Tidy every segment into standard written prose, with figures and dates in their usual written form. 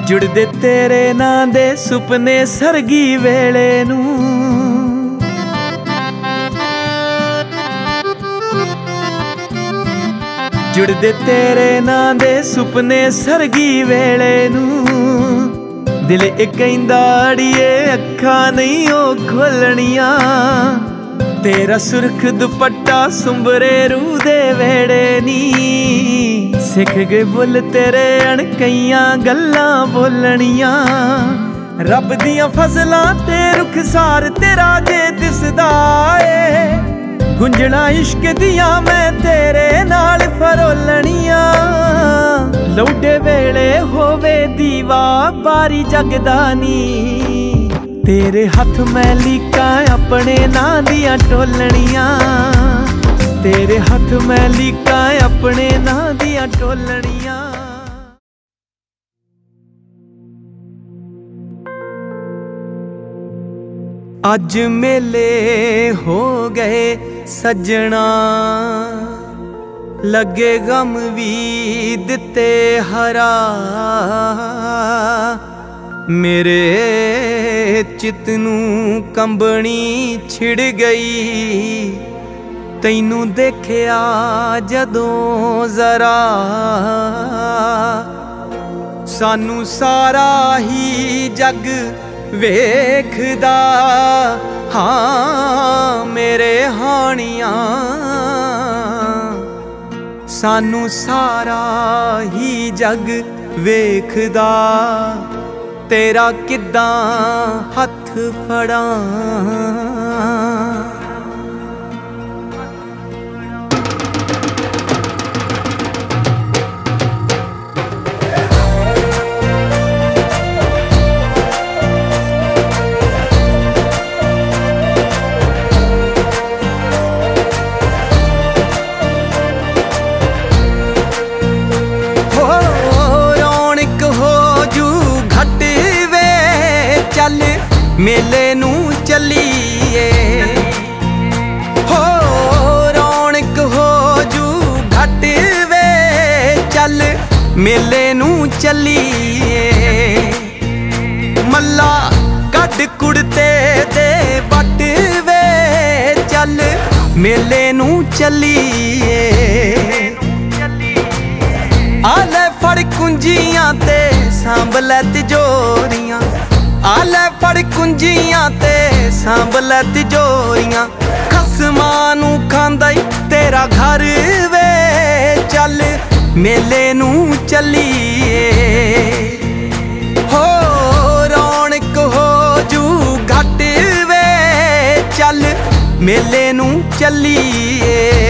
जुड़दे तेरे नां दे सुपने सरगी वेले नूं, जुड़दे तेरे नां दे सुपने सरगी वेले नूं। दिल इक कहंदा अड़िए अखां नहीं ओ खोलणियां, तेरा सुरख दुपट्टा सुंबरे रूह दे वेड़े नी। सिख गए बुल तेरे अणकइयां गल्लां बोलणियां, रब दियां फजलां ते रुखसार तेरा जे दिसदा ए। गुंजना इश्क दियां मैं तेरे नाल फरोलणियां, लौटे वेले होवे दीवा बारी जगदा नी। तेरे हथ मैं लीकां अपने नां दियां टोलणियां, तेरे हथ मैं लीकां अपने नां दियां टोलणियां। अज मेले हो गए सजना, लगे गम भी दिते हरा। मेरे चित नूं कंबनी छिड़ गई, तैनू देखिया जदों जरा। सानू सारा ही जग वेखदा, हाँ मेरे हानिया। सानू सारा ही जग वेखदा, तेरा किद्दां हथ फड़ां। मेले नू चलीए हो, रौनक हो जू घट वे। चल मेले नू चलीए, मल्ला कड कुड़ते दे बट वे। चल मेले नू चलीए, आले फड़ कुंजियां ते सांभले तिजोरियां। आले फड़ कुंजियां ते सांभले तिजोरियां, खसमां नू खांदा ई तेरा घर वे। चल मेले नू चलीए हो, रौनक हो जू घट वे। चल मेले नू चलीए।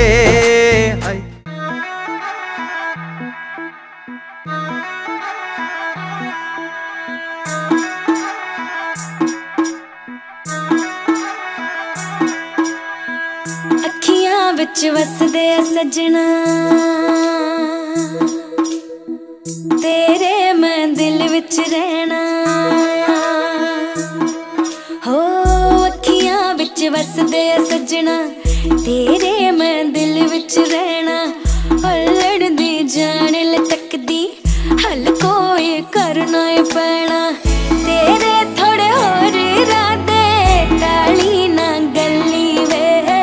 विच वसदे सजना, तेरे मैं दिल विच रहना। हो अखियां विच वसदे सजना, तेरे मैं दिल विच रहना। लड़दी जान लटकदी हल कोई करना पैना। तेरे थोड़े होर इरादे टाली ना गली वे।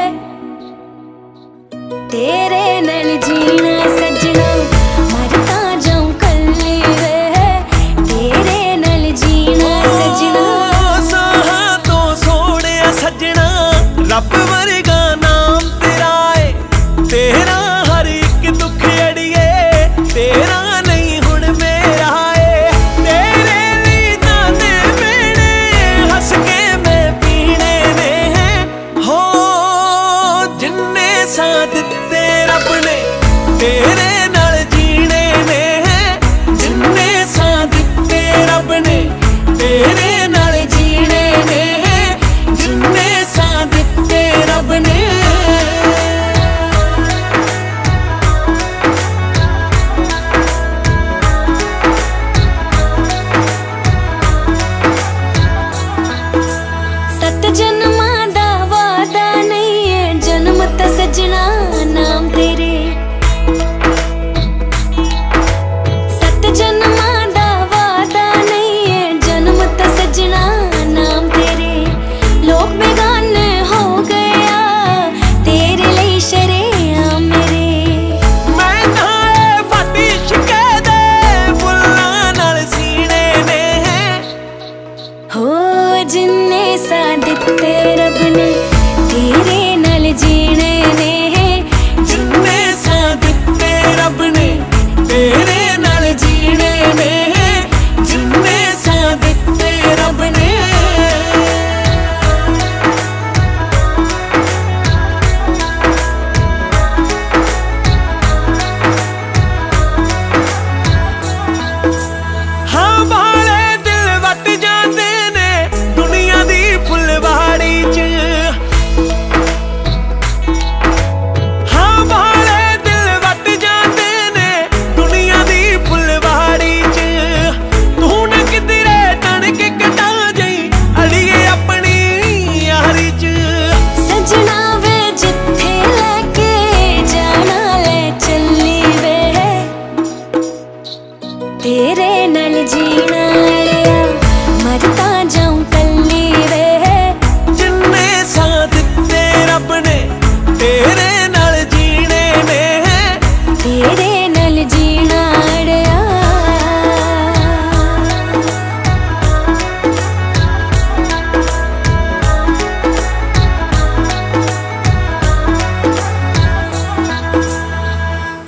तेरे नाल जीना सजना मरता जाऊं कल्ली वे। तेरे नाल जीना सजना, साहा तो सोने सजना रब वर्गा नाम तेरा है। तेरा हर एक दुख अड़िए तेरा नहीं हुण मेरा है। तेरे लिए ताने मेने हंस के मैं पीने ने हैं हो, जिन्ने साथ रब ने तेरे